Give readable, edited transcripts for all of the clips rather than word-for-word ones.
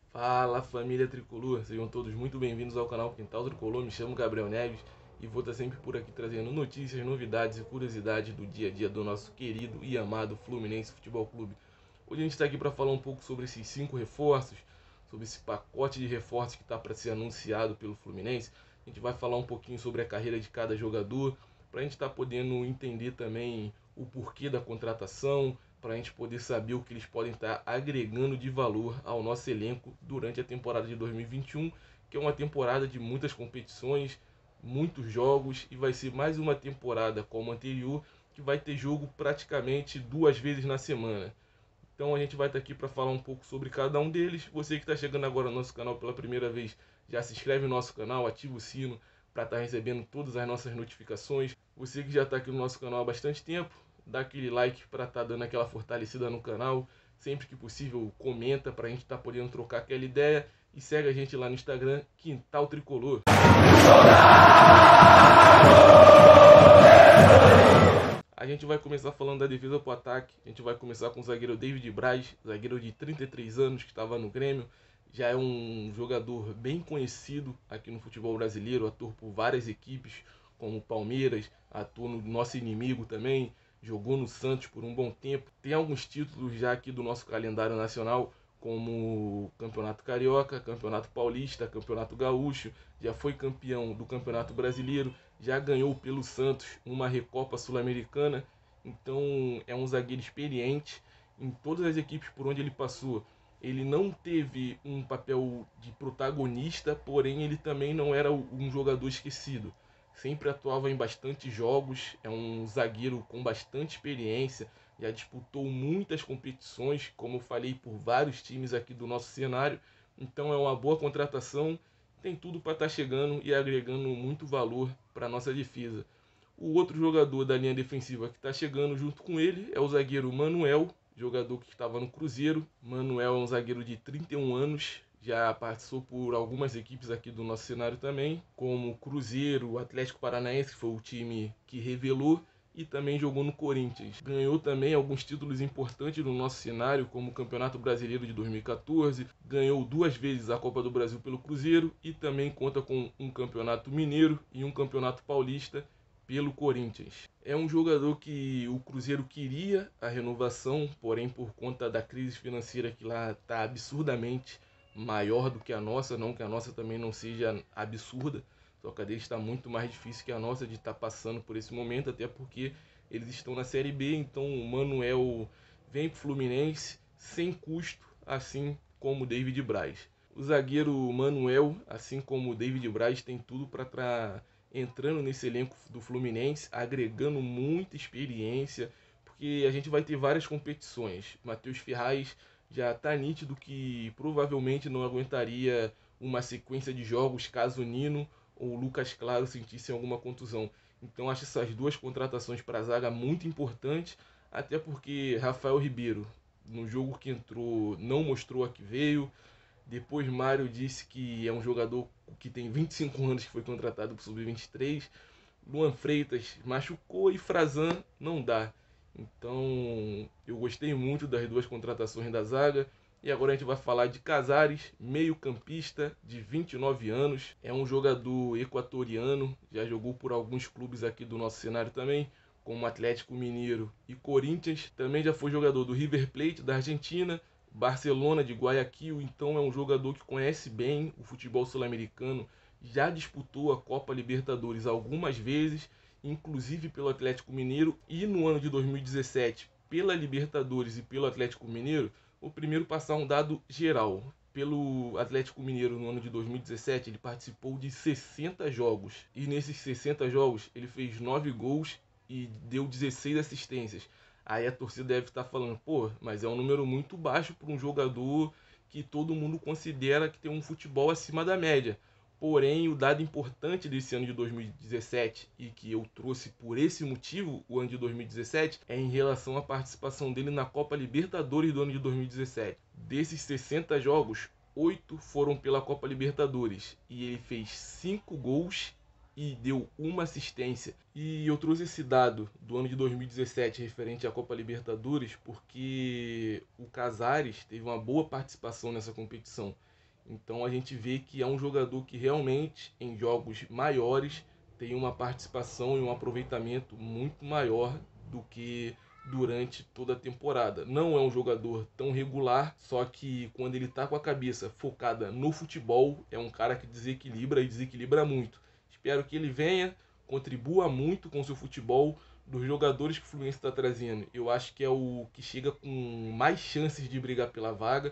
Fala família Tricolor, sejam todos muito bem-vindos ao canal Quintal Tricolor. Me chamo Gabriel Neves e vou estar sempre por aqui trazendo notícias, novidades e curiosidades do dia a dia do nosso querido e amado Fluminense Futebol Clube. Hoje a gente está aqui para falar um pouco sobre esses 5 reforços, sobre esse pacote de reforços que está para ser anunciado pelo Fluminense. A gente vai falar um pouquinho sobre a carreira de cada jogador, para a gente estar podendo entender também o porquê da contratação, para a gente poder saber o que eles podem estar agregando de valor ao nosso elenco durante a temporada de 2021, que é uma temporada de muitas competições, muitos jogos, e vai ser mais uma temporada como a anterior, que vai ter jogo praticamente 2 vezes na semana. Então a gente vai estar aqui para falar um pouco sobre cada um deles. Você que está chegando agora no nosso canal pela primeira vez, já se inscreve no nosso canal, ativa o sino para estar recebendo todas as nossas notificações. Você que já está aqui no nosso canal há bastante tempo, dá aquele like para estar dando aquela fortalecida no canal. Sempre que possível, comenta para a gente estar podendo trocar aquela ideia. E segue a gente lá no Instagram, Quintal Tricolor. A gente vai começar falando da defesa para o ataque. A gente vai começar com o zagueiro David Braz, zagueiro de 33 anos que estava no Grêmio. Já é um jogador bem conhecido aqui no futebol brasileiro, atua por várias equipes, como o Palmeiras, atua no nosso inimigo também, jogou no Santos por um bom tempo. Tem alguns títulos já aqui do nosso calendário nacional, como Campeonato Carioca, Campeonato Paulista, Campeonato Gaúcho, já foi campeão do Campeonato Brasileiro, já ganhou pelo Santos uma Recopa Sul-Americana. Então é um zagueiro experiente em todas as equipes por onde ele passou. Ele não teve um papel de protagonista, porém ele também não era um jogador esquecido. Sempre atuava em bastante jogos, é um zagueiro com bastante experiência, já disputou muitas competições, como eu falei, por vários times aqui do nosso cenário. Então é uma boa contratação, tem tudo para estar chegando e agregando muito valor para a nossa defesa. O outro jogador da linha defensiva que está chegando junto com ele é o zagueiro Manuel, jogador que estava no Cruzeiro. Manuel é um zagueiro de 31 anos, já participou por algumas equipes aqui do nosso cenário também, como Cruzeiro, Atlético Paranaense, que foi o time que revelou, e também jogou no Corinthians. Ganhou também alguns títulos importantes no nosso cenário, como o Campeonato Brasileiro de 2014, ganhou 2 vezes a Copa do Brasil pelo Cruzeiro e também conta com um Campeonato Mineiro e um Campeonato Paulista pelo Corinthians. É um jogador que o Cruzeiro queria a renovação, porém por conta da crise financeira que lá está absurdamente maior do que a nossa, não que a nossa também não seja absurda, só que a deles está muito mais difícil que a nossa de estar passando por esse momento, até porque eles estão na Série B, então o Manuel vem para o Fluminense sem custo, assim como o David Braz. O zagueiro Manuel, assim como o David Braz, tem tudo para estar entrando nesse elenco do Fluminense, agregando muita experiência, porque a gente vai ter várias competições. Matheus Ferraz já está nítido que provavelmente não aguentaria uma sequência de jogos caso o Nino ou o Lucas Claro sentissem alguma contusão. Então acho essas duas contratações para a zaga muito importantes, até porque Rafael Ribeiro, no jogo que entrou, não mostrou a que veio. Depois Mário disse que é um jogador que tem 25 anos, que foi contratado para o Sub-23. Luan Freitas machucou e Frazan não dá. Então eu gostei muito das duas contratações da zaga. E agora a gente vai falar de Casares, meio-campista de 29 anos. É um jogador equatoriano, já jogou por alguns clubes aqui do nosso cenário também, como Atlético Mineiro e Corinthians. Também já foi jogador do River Plate da Argentina, Barcelona de Guayaquil. Então é um jogador que conhece bem o futebol sul-americano, já disputou a Copa Libertadores algumas vezes, inclusive pelo Atlético Mineiro, e no ano de 2017 pela Libertadores e pelo Atlético Mineiro. O primeiro passar um dado geral. Pelo Atlético Mineiro no ano de 2017 ele participou de 60 jogos, e nesses 60 jogos ele fez 9 gols e deu 16 assistências. Aí a torcida deve estar falando, pô, mas é um número muito baixo para um jogador que todo mundo considera que tem um futebol acima da média. Porém, o dado importante desse ano de 2017, e que eu trouxe por esse motivo, o ano de 2017, é em relação à participação dele na Copa Libertadores do ano de 2017. Desses 60 jogos, 8 foram pela Copa Libertadores, e ele fez 5 gols e deu uma assistência. E eu trouxe esse dado do ano de 2017 referente à Copa Libertadores porque o Casares teve uma boa participação nessa competição. Então a gente vê que é um jogador que realmente, em jogos maiores, tem uma participação e um aproveitamento muito maior do que durante toda a temporada. Não é um jogador tão regular, só que quando ele está com a cabeça focada no futebol, é um cara que desequilibra e desequilibra muito. Espero que ele venha, contribua muito com o seu futebol. Dos jogadores que o Fluminense está trazendo, eu acho que é o que chega com mais chances de brigar pela vaga,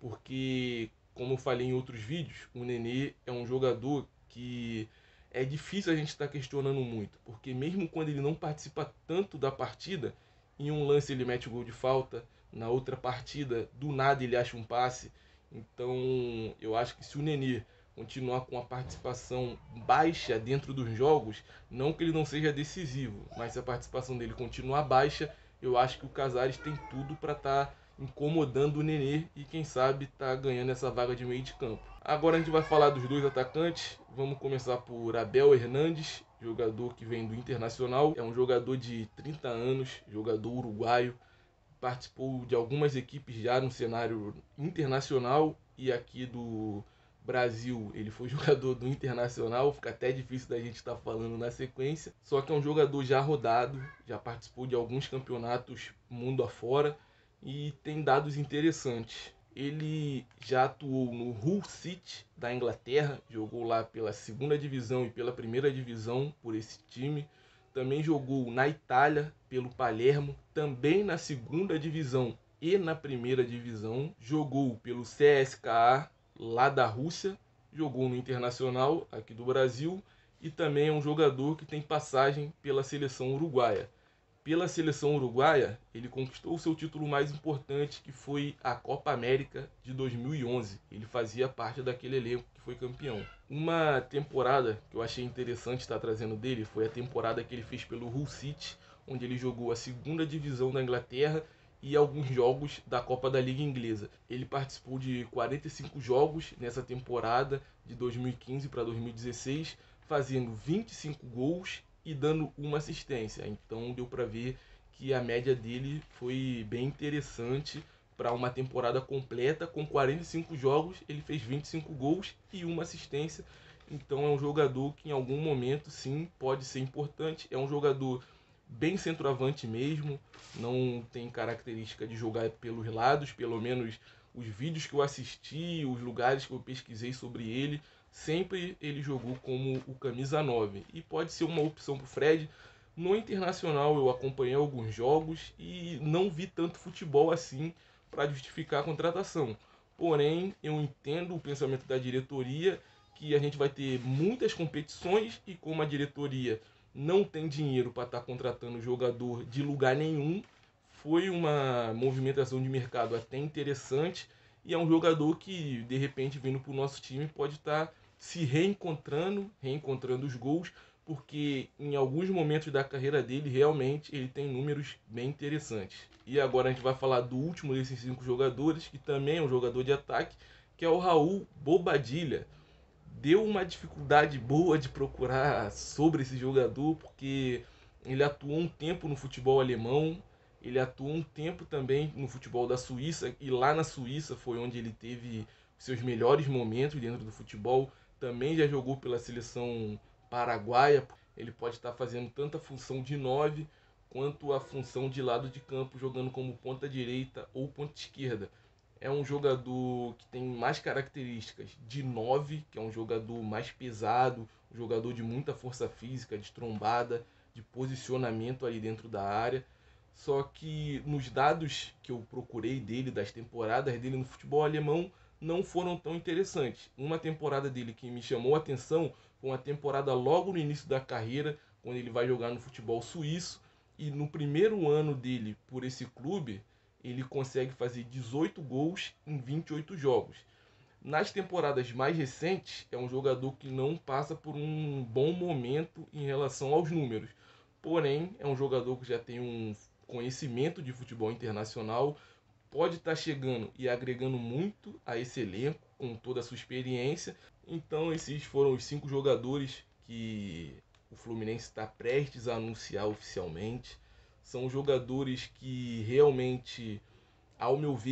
porque, como eu falei em outros vídeos, o Nenê é um jogador que é difícil a gente estar questionando muito, porque mesmo quando ele não participa tanto da partida, em um lance ele mete o gol de falta, na outra partida, do nada ele acha um passe. Então, eu acho que se o Nenê continuar com a participação baixa dentro dos jogos, não que ele não seja decisivo, mas se a participação dele continuar baixa, eu acho que o Casares tem tudo para estar incomodando o Nenê e quem sabe tá ganhando essa vaga de meio de campo. Agora a gente vai falar dos dois atacantes. Vamos começar por Abel Hernandes, jogador que vem do Internacional. É um jogador de 30 anos, jogador uruguaio. Participou de algumas equipes já no cenário internacional e aqui do Brasil. Ele foi jogador do Internacional, fica até difícil da gente estar falando na sequência. Só que é um jogador já rodado, já participou de alguns campeonatos mundo afora e tem dados interessantes. Ele já atuou no Hull City da Inglaterra, jogou lá pela segunda divisão e pela primeira divisão por esse time. Também jogou na Itália pelo Palermo, também na segunda divisão e na primeira divisão. Jogou pelo CSKA lá da Rússia, jogou no Internacional aqui do Brasil e também é um jogador que tem passagem pela seleção uruguaia. Pela seleção uruguaia, ele conquistou o seu título mais importante, que foi a Copa América de 2011. Ele fazia parte daquele elenco que foi campeão. Uma temporada que eu achei interessante estar trazendo dele foi a temporada que ele fez pelo Hull City, onde ele jogou a segunda divisão da Inglaterra e alguns jogos da Copa da Liga Inglesa. Ele participou de 45 jogos nessa temporada de 2015 para 2016, fazendo 25 gols e dando uma assistência. Então deu para ver que a média dele foi bem interessante para uma temporada completa. Com 45 jogos, ele fez 25 gols e uma assistência. Então é um jogador que em algum momento sim pode ser importante. É um jogador bem centroavante mesmo, não tem característica de jogar pelos lados, pelo menos os vídeos que eu assisti, os lugares que eu pesquisei sobre ele, sempre ele jogou como o camisa 9 e pode ser uma opção para o Fred. No Internacional eu acompanhei alguns jogos e não vi tanto futebol assim para justificar a contratação. Porém, eu entendo o pensamento da diretoria, que a gente vai ter muitas competições e como a diretoria não tem dinheiro para estar contratando jogador de lugar nenhum, foi uma movimentação de mercado até interessante e é um jogador que, de repente, vindo para o nosso time, pode estar se reencontrando os gols, porque em alguns momentos da carreira dele, realmente, ele tem números bem interessantes. E agora a gente vai falar do último desses 5 jogadores, que também é um jogador de ataque, que é o Raul Bobadilha. Deu uma dificuldade boa de procurar sobre esse jogador, porque ele atuou um tempo no futebol alemão, ele atuou um tempo também no futebol da Suíça, e lá na Suíça foi onde ele teve seus melhores momentos dentro do futebol. Também já jogou pela seleção paraguaia. Ele pode estar fazendo tanto a função de 9 quanto a função de lado de campo, jogando como ponta direita ou ponta esquerda. É um jogador que tem mais características de 9, que é um jogador mais pesado, um jogador de muita força física, de trombada, de posicionamento ali dentro da área. Só que nos dados que eu procurei dele, das temporadas dele no futebol alemão, não foram tão interessantes. Uma temporada dele que me chamou a atenção foi uma temporada logo no início da carreira, quando ele vai jogar no futebol suíço. E no primeiro ano dele por esse clube, ele consegue fazer 18 gols em 28 jogos. Nas temporadas mais recentes, é um jogador que não passa por um bom momento em relação aos números. Porém, é um jogador que já tem um conhecimento de futebol internacional, pode estar chegando e agregando muito a esse elenco com toda a sua experiência. Então, esses foram os 5 jogadores que o Fluminense está prestes a anunciar oficialmente. São jogadores que realmente, ao meu ver,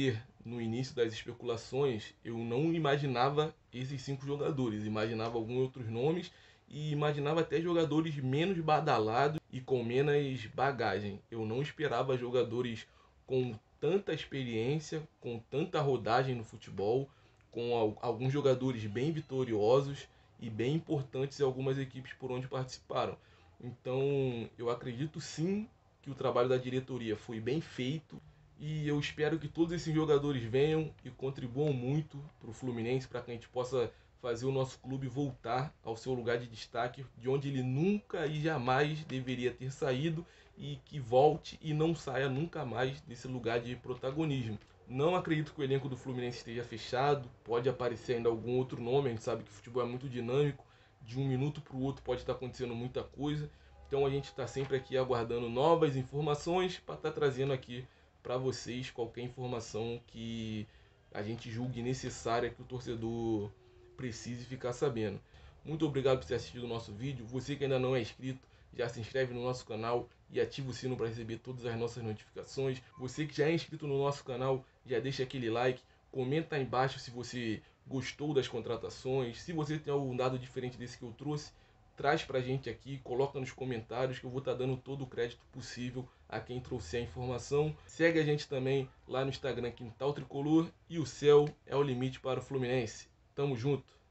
no início das especulações, eu não imaginava esses 5 jogadores, imaginava alguns outros nomes e imaginava até jogadores menos badalados e com menos bagagem. Eu não esperava jogadores com tanta experiência, com tanta rodagem no futebol, com alguns jogadores bem vitoriosos e bem importantes em algumas equipes por onde participaram. Então, eu acredito sim que o trabalho da diretoria foi bem feito e eu espero que todos esses jogadores venham e contribuam muito para o Fluminense, para que a gente possa fazer o nosso clube voltar ao seu lugar de destaque, de onde ele nunca e jamais deveria ter saído, e que volte e não saia nunca mais desse lugar de protagonismo. Não acredito que o elenco do Fluminense esteja fechado, pode aparecer ainda algum outro nome, a gente sabe que o futebol é muito dinâmico, de um minuto para o outro pode estar acontecendo muita coisa, então a gente está sempre aqui aguardando novas informações para estar trazendo aqui para vocês qualquer informação que a gente julgue necessária, que o torcedor precise ficar sabendo. Muito obrigado por ter assistido o nosso vídeo. Você que ainda não é inscrito, já se inscreve no nosso canal e ativa o sino para receber todas as nossas notificações. Você que já é inscrito no nosso canal, já deixa aquele like, comenta aí embaixo se você gostou das contratações, se você tem algum dado diferente desse que eu trouxe, traz pra gente aqui, coloca nos comentários que eu vou estar dando todo o crédito possível a quem trouxer a informação. Segue a gente também lá no Instagram, Quintal Tricolor, e o céu é o limite para o Fluminense. Tamo junto!